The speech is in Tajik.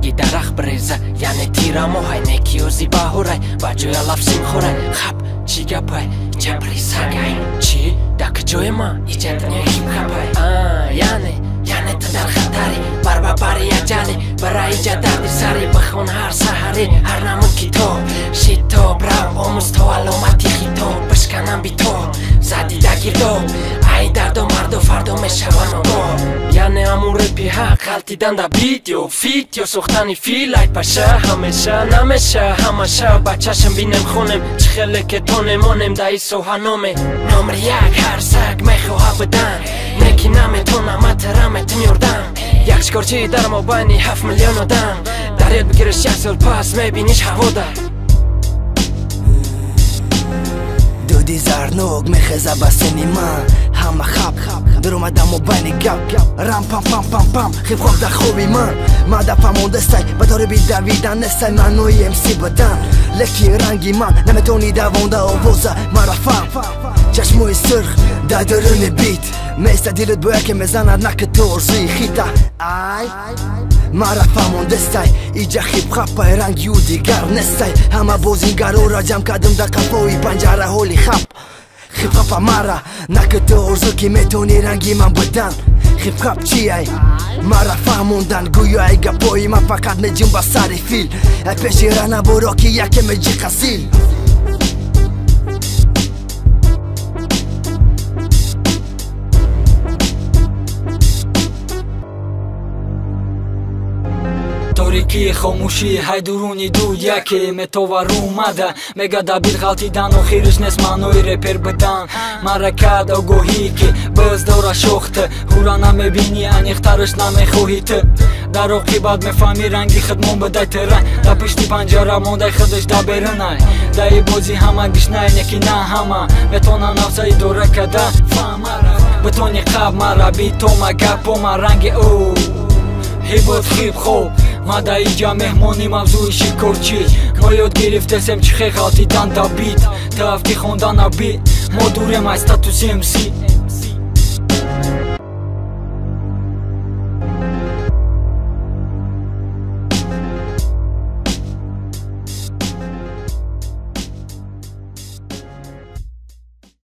ранги дарах бреза яъне тирамоҳай некиёзи баҳорай ба ҷоя лафсим хорай хаб чӣ гапай инҷа присагай чӣ дак ҷои ман иҷадния хипхапай яъне ту дар хатари барбабари аҷали барои иҷад дарди сари бахон ҳар саҳари ҳар намун китоб шитоб рав омӯз то аломати хитоб бишканам битоб задида гирдоб ай дардо мардо фардо мешавам обоб яъне ҳамун репи ҳақ ғалтиданда бит ё фит ё сохтани фил ай паша ҳамеша намеша ҳамаша ба чашм бинем хонем чӣ хеле ке тонем онем дар ин соҳа номе номри як ҳар саг мехоҳа будан неки наметонам атараметим ёрдам як шикорчии дар мобайни 7 миллион одам дар ёд бигириш як сол пас мебиниш ҳавода дуди зарнок мехеза ба сени ман ҳама хаб даромадам мобайни гап рам пам пам пам пам хипхоп дар хоби ман мадафа мондестай ба дороби давидан нестай маънои эмси будан леки ранги ман наметони давонда овоза марафам чашмои сурх дар дуруни бит места дилут боя ке мезанад наки ту орзуи хита ай марафа мондестай иҷа хипхапай ранги ӯ дигар нестай ҳама бозингароро ҷамъ кардам дар қафои панҷараҳоли хаб хипхапа мара наки ту орзу ки метони ранги ман будан хипхап чи ай мара фаҳмондан гӯё ай гапои ман фақат меҷунба сари фил ай пеши раҳнаборо ки яке меҷи қасил торикии хомӯшӣ ҳай дуруни дуд яке метовар омада мегада бит ғалтидан охириш нест маънои репер будан маракат огоҳӣ ки биз дора шохта ҳура намебинӣ аниқтараш намехоҳӣ ту дар оқибат мефаҳмӣ ранги хидмон будай тирай дар пишти панҷара мондай худаш дар берунай даи бозӣ ҳама гишнай неки на ҳама метона нафса идора када битони қаб мара битома гапома ранги ӯ ҳибот хипхоп ма дар иҷа меҳмони мавзӯи шикорчӣ мо ёд гирифтесем чихе ғалтидан да бит тафти хондан абит мо дурем аз статуси мс